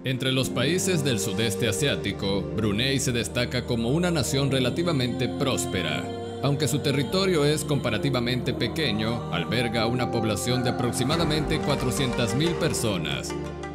Entre los países del sudeste asiático, Brunei se destaca como una nación relativamente próspera. Aunque su territorio es comparativamente pequeño, alberga una población de aproximadamente 400.000 personas.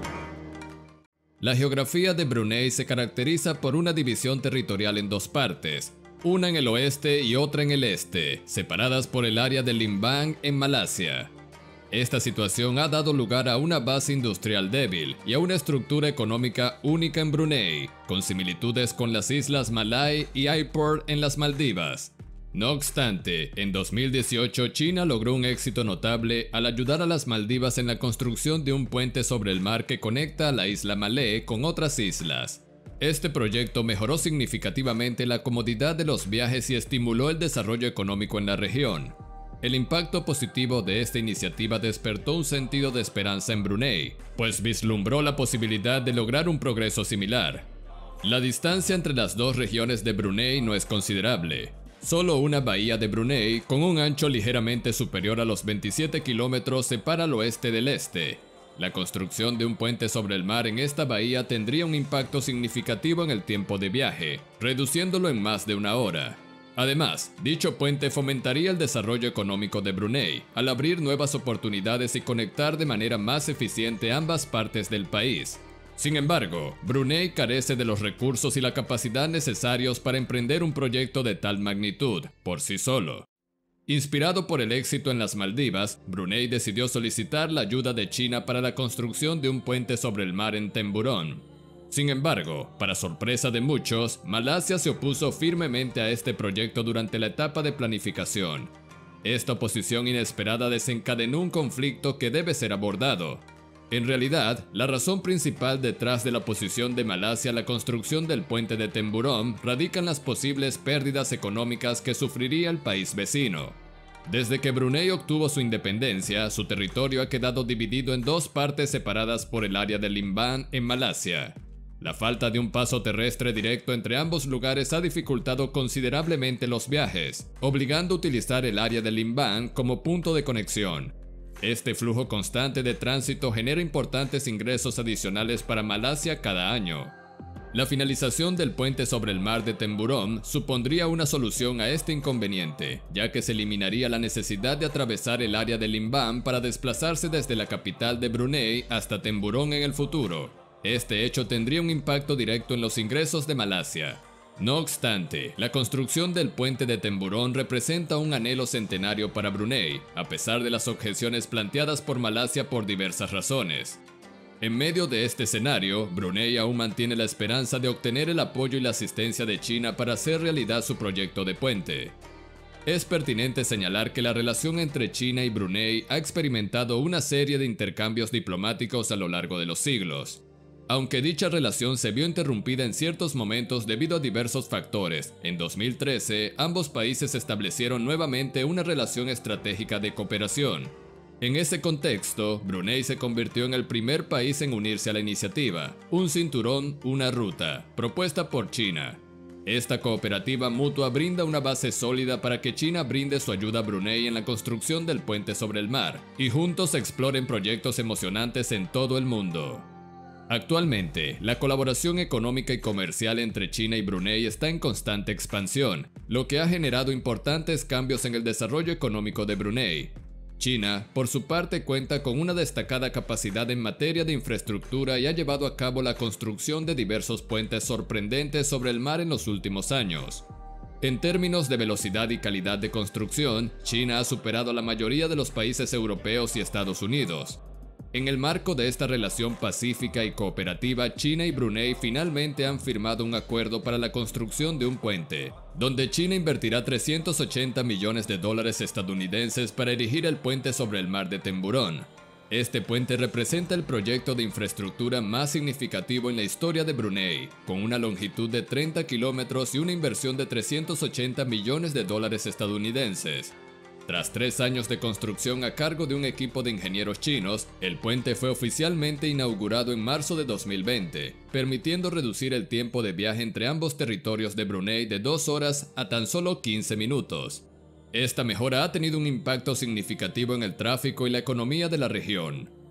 La geografía de Brunei se caracteriza por una división territorial en dos partes, una en el oeste y otra en el este, separadas por el área de Limbang en Malasia. Esta situación ha dado lugar a una base industrial débil y a una estructura económica única en Brunei, con similitudes con las islas Malay y Aipor en las Maldivas. No obstante, en 2018 China logró un éxito notable al ayudar a las Maldivas en la construcción de un puente sobre el mar que conecta a la isla Malé con otras islas. Este proyecto mejoró significativamente la comodidad de los viajes y estimuló el desarrollo económico en la región. El impacto positivo de esta iniciativa despertó un sentido de esperanza en Brunei, pues vislumbró la posibilidad de lograr un progreso similar. La distancia entre las dos regiones de Brunei no es considerable. Solo una bahía de Brunei, con un ancho ligeramente superior a los 27 kilómetros, separa el oeste del este. La construcción de un puente sobre el mar en esta bahía tendría un impacto significativo en el tiempo de viaje, reduciéndolo en más de una hora. Además, dicho puente fomentaría el desarrollo económico de Brunei, al abrir nuevas oportunidades y conectar de manera más eficiente ambas partes del país. Sin embargo, Brunei carece de los recursos y la capacidad necesarios para emprender un proyecto de tal magnitud, por sí solo. Inspirado por el éxito en las Maldivas, Brunei decidió solicitar la ayuda de China para la construcción de un puente sobre el mar en Temburón. Sin embargo, para sorpresa de muchos, Malasia se opuso firmemente a este proyecto durante la etapa de planificación. Esta oposición inesperada desencadenó un conflicto que debe ser abordado. En realidad, la razón principal detrás de la oposición de Malasia a la construcción del puente de Temburón radica en las posibles pérdidas económicas que sufriría el país vecino. Desde que Brunei obtuvo su independencia, su territorio ha quedado dividido en dos partes separadas por el área de Limbang en Malasia. La falta de un paso terrestre directo entre ambos lugares ha dificultado considerablemente los viajes, obligando a utilizar el área de Limbang como punto de conexión. Este flujo constante de tránsito genera importantes ingresos adicionales para Malasia cada año. La finalización del puente sobre el mar de Temburón supondría una solución a este inconveniente, ya que se eliminaría la necesidad de atravesar el área de Limbang para desplazarse desde la capital de Brunei hasta Temburón en el futuro. Este hecho tendría un impacto directo en los ingresos de Malasia. No obstante, la construcción del puente de Temburón representa un anhelo centenario para Brunei, a pesar de las objeciones planteadas por Malasia por diversas razones. En medio de este escenario, Brunei aún mantiene la esperanza de obtener el apoyo y la asistencia de China para hacer realidad su proyecto de puente. Es pertinente señalar que la relación entre China y Brunei ha experimentado una serie de intercambios diplomáticos a lo largo de los siglos. Aunque dicha relación se vio interrumpida en ciertos momentos debido a diversos factores, en 2013 ambos países establecieron nuevamente una relación estratégica de cooperación. En ese contexto, Brunei se convirtió en el primer país en unirse a la iniciativa, Un Cinturón, una Ruta, propuesta por China. Esta cooperativa mutua brinda una base sólida para que China brinde su ayuda a Brunei en la construcción del puente sobre el mar, y juntos exploren proyectos emocionantes en todo el mundo. Actualmente, la colaboración económica y comercial entre China y Brunei está en constante expansión, lo que ha generado importantes cambios en el desarrollo económico de Brunei. China, por su parte, cuenta con una destacada capacidad en materia de infraestructura y ha llevado a cabo la construcción de diversos puentes sorprendentes sobre el mar en los últimos años. En términos de velocidad y calidad de construcción, China ha superado a la mayoría de los países europeos y Estados Unidos. En el marco de esta relación pacífica y cooperativa, China y Brunei finalmente han firmado un acuerdo para la construcción de un puente, donde China invertirá $380 millones estadounidenses para erigir el puente sobre el mar de Temburón. Este puente representa el proyecto de infraestructura más significativo en la historia de Brunei, con una longitud de 30 kilómetros y una inversión de $380 millones estadounidenses. Tras 3 años de construcción a cargo de un equipo de ingenieros chinos, el puente fue oficialmente inaugurado en marzo de 2020, permitiendo reducir el tiempo de viaje entre ambos territorios de Brunei de 2 horas a tan solo 15 minutos. Esta mejora ha tenido un impacto significativo en el tráfico y la economía de la región.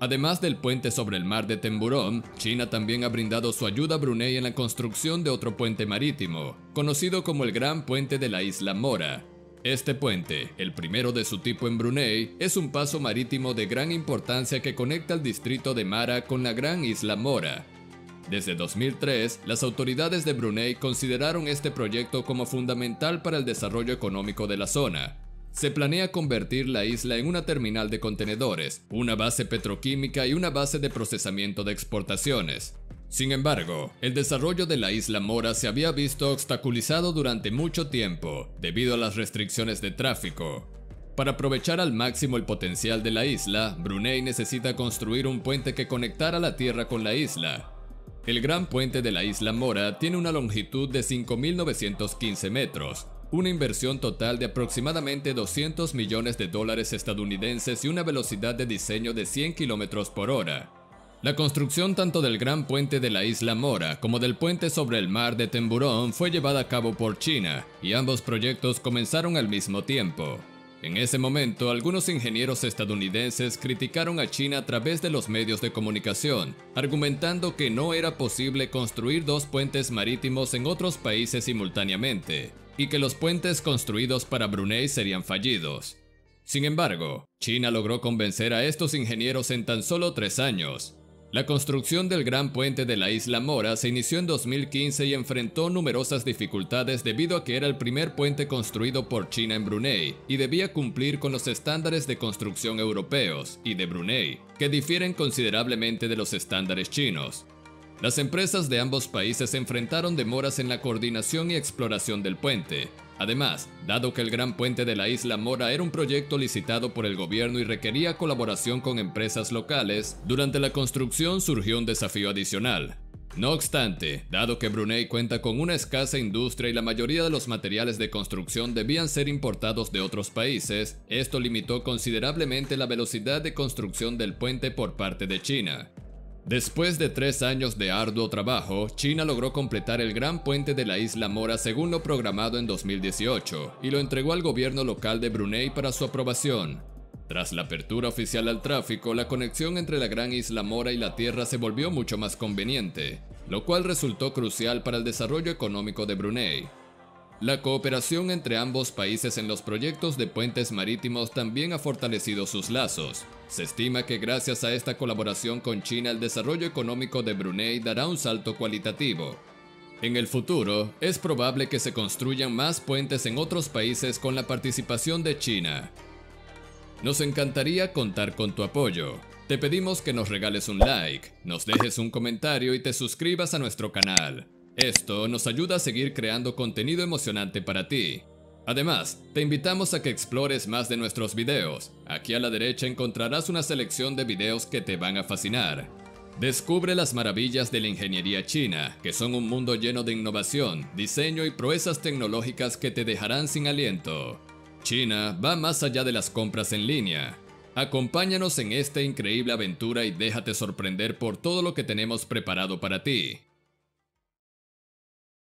Además del puente sobre el mar de Temburón, China también ha brindado su ayuda a Brunei en la construcción de otro puente marítimo, conocido como el Gran Puente de la Isla Mora. Este puente, el primero de su tipo en Brunei, es un paso marítimo de gran importancia que conecta el distrito de Mara con la gran Isla Mora. Desde 2003, las autoridades de Brunei consideraron este proyecto como fundamental para el desarrollo económico de la zona. Se planea convertir la isla en una terminal de contenedores, una base petroquímica y una base de procesamiento de exportaciones. Sin embargo, el desarrollo de la isla Mora se había visto obstaculizado durante mucho tiempo, debido a las restricciones de tráfico. Para aprovechar al máximo el potencial de la isla, Brunei necesita construir un puente que conectara la tierra con la isla. El Gran Puente de la Isla Mora tiene una longitud de 5.915 metros, una inversión total de aproximadamente $200 millones estadounidenses y una velocidad de diseño de 100 km por hora. La construcción tanto del Gran Puente de la Isla Mora como del puente sobre el mar de Temburón fue llevada a cabo por China, y ambos proyectos comenzaron al mismo tiempo. En ese momento, algunos ingenieros estadounidenses criticaron a China a través de los medios de comunicación, argumentando que no era posible construir dos puentes marítimos en otros países simultáneamente, y que los puentes construidos para Brunei serían fallidos. Sin embargo, China logró convencer a estos ingenieros en tan solo 3 años. La construcción del Gran Puente de la Isla Mora se inició en 2015 y enfrentó numerosas dificultades debido a que era el primer puente construido por China en Brunei y debía cumplir con los estándares de construcción europeos y de Brunei, que difieren considerablemente de los estándares chinos. Las empresas de ambos países enfrentaron demoras en la coordinación y exploración del puente. Además, dado que el Gran Puente de la Isla Mora era un proyecto licitado por el gobierno y requería colaboración con empresas locales, durante la construcción surgió un desafío adicional. No obstante, dado que Brunei cuenta con una escasa industria y la mayoría de los materiales de construcción debían ser importados de otros países, esto limitó considerablemente la velocidad de construcción del puente por parte de China. Después de 3 años de arduo trabajo, China logró completar el Gran Puente de la Isla Mora según lo programado en 2018 y lo entregó al gobierno local de Brunei para su aprobación. Tras la apertura oficial al tráfico, la conexión entre la Gran Isla Mora y la tierra se volvió mucho más conveniente, lo cual resultó crucial para el desarrollo económico de Brunei. La cooperación entre ambos países en los proyectos de puentes marítimos también ha fortalecido sus lazos. Se estima que gracias a esta colaboración con China el desarrollo económico de Brunei dará un salto cualitativo. En el futuro, es probable que se construyan más puentes en otros países con la participación de China. Nos encantaría contar con tu apoyo. Te pedimos que nos regales un like, nos dejes un comentario y te suscribas a nuestro canal. Esto nos ayuda a seguir creando contenido emocionante para ti. Además, te invitamos a que explores más de nuestros videos. Aquí a la derecha encontrarás una selección de videos que te van a fascinar. Descubre las maravillas de la ingeniería china, que son un mundo lleno de innovación, diseño y proezas tecnológicas que te dejarán sin aliento. China va más allá de las compras en línea. Acompáñanos en esta increíble aventura y déjate sorprender por todo lo que tenemos preparado para ti.